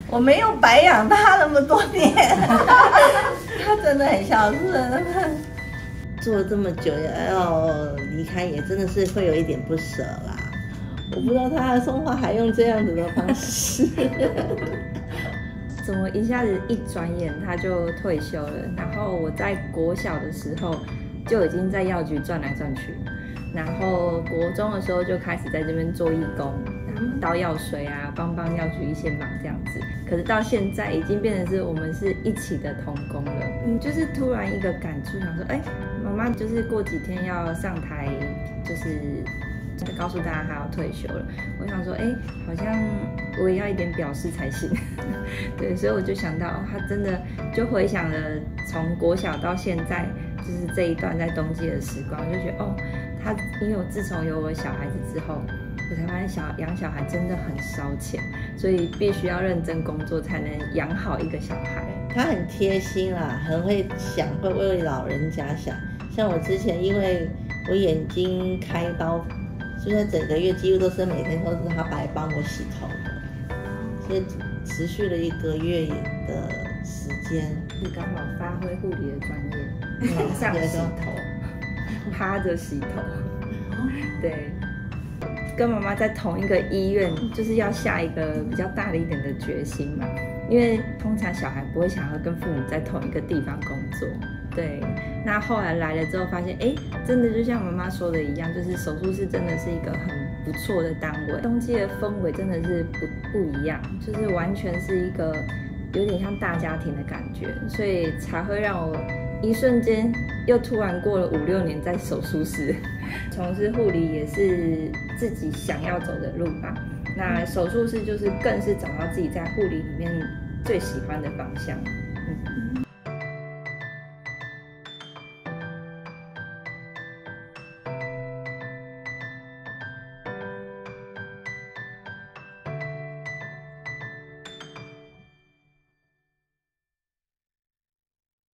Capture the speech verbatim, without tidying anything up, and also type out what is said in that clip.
我没有白养他那么多年，他真的很孝顺。做了这么久，要离开也真的是会有一点不舍啦。我不知道他送花还用这样子的方式。 怎么一下子一转眼他就退休了？然后我在国小的时候就已经在药局转来转去，然后国中的时候就开始在这边做义工。倒药水啊，帮帮药局一些忙这样子。可是到现在已经变成是我们是一起的同工了。嗯，就是突然一个感触，想说，哎、欸，妈妈就是过几天要上台，就是告诉大家她要退休了。我想说，哎、欸，好像我也要一点表示才行。对，所以我就想到，她真的就回想了从国小到现在，就是这一段在冬季的时光，就觉得哦，她因为我自从有我小孩子之后。我才发现小养小孩真的很烧钱，所以必须要认真工作才能养好一个小孩。 他很贴心啦，很会想，会为老人家想。像我之前，因为我眼睛开刀，所以整个月几乎都是每天都是他来帮我洗头的，所以持续了一个月的时间。 你刚好发挥护理的专业，床上洗头，趴着洗头，对。跟妈妈在同一个医院，就是要下一个比较大的一点的决心嘛。因为通常小孩不会想要跟父母在同一个地方工作，对。那后来来了之后，发现哎，真的就像妈妈说的一样，就是手术室真的是一个很不错的单位，冬季的氛围真的是不不一样，就是完全是一个有点像大家庭的感觉，所以才会让我一瞬间又突然过了五六年在手术室。从事护理也是自己想要走的路吧，那手术室就是更是找到自己在护理里面最喜欢的方向。嗯